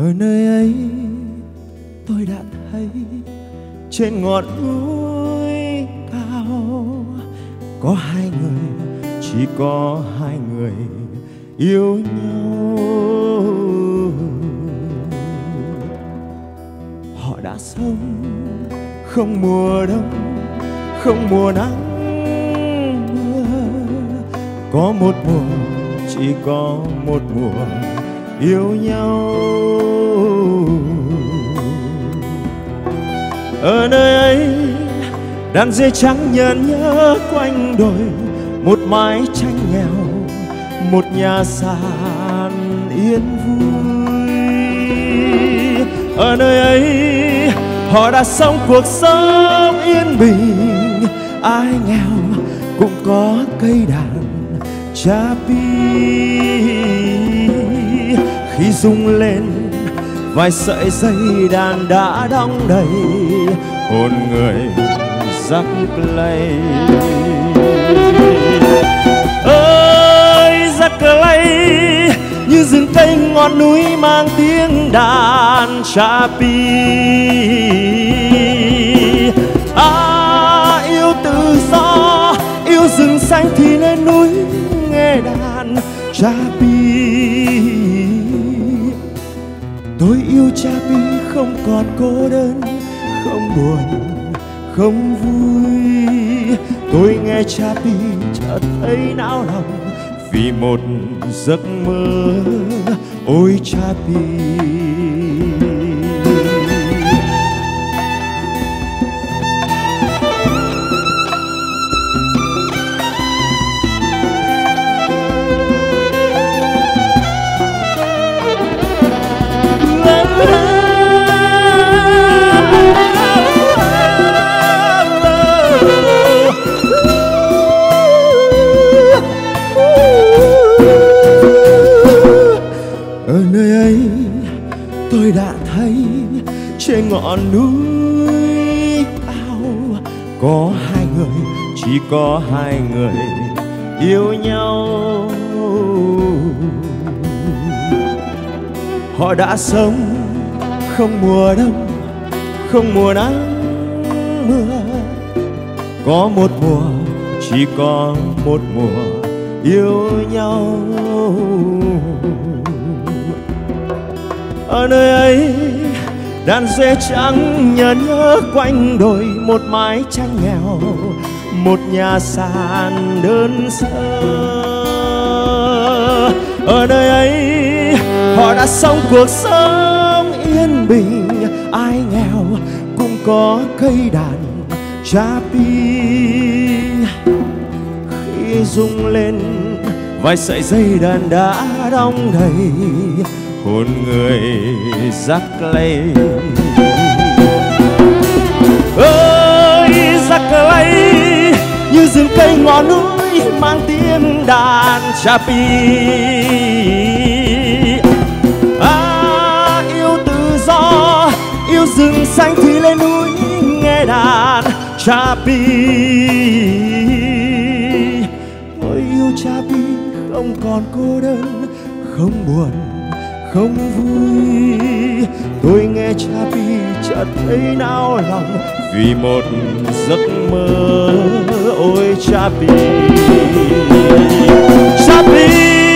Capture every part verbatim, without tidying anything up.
Ở nơi ấy tôi đã thấy trên ngọn núi cao có hai người, chỉ có hai người yêu nhau. Họ đã sống không mùa đông, không mùa nắng mưa, có một mùa, chỉ có một mùa yêu nhau. Ở nơi ấy đàn dê trắng nhờn nhớ quanh đồi, một mái tranh nghèo, một nhà sàn yên vui. Ở nơi ấy họ đã sống cuộc sống yên bình, ai nghèo cũng có cây đàn Chapi. Khi rung lên vài sợi dây đàn đã đong đầy, hồn người giặc lây. Ơi giặc lây, như rừng cây ngọn núi mang tiếng đàn Chapi. À, yêu tự do, yêu rừng xanh thì lên núi nghe đàn Chapi. Tôi yêu Chapi không còn cô đơn, không buồn, không vui. Tôi nghe Chapi chợt thấy nao lòng vì một giấc mơ. Ôi Chapi, ở nơi ấy tôi đã thấy trên ngọn núi cao có hai người, chỉ có hai người yêu nhau. Họ đã sống không mùa đông, không mùa nắng mưa, có một mùa, chỉ có một mùa yêu nhau. Ở nơi ấy đàn dê trắng nhờn nhớ quanh đồi, một mái tranh nghèo, một nhà sàn đơn sơ. Ở nơi ấy họ đã sống cuộc sống yên bình, ai nghèo cũng có cây đàn Chapi. Khi rung lên vài sợi dây đàn đã đong đầy, hồn người giặc lây. Ơi giặc lây, như rừng cây ngọn núi mang tiếng đàn Chapi. À, yêu tự do, yêu rừng xanh thì lên núi nghe đàn Chapi. Ôi yêu Chapi không còn cô đơn, không buồn, không vui. Tôi nghe Chapi chợt thấy nao lòng vì một giấc mơ. Ôi Chapi, Chapi,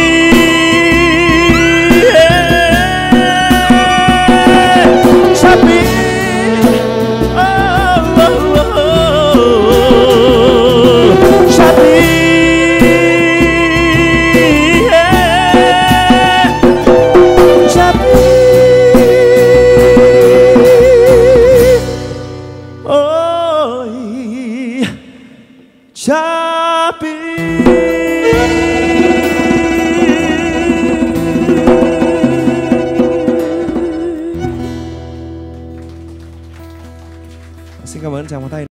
Chapi, oh, oh, oh. Chapi. Chapi. Xin cảm ơn chàng một tay.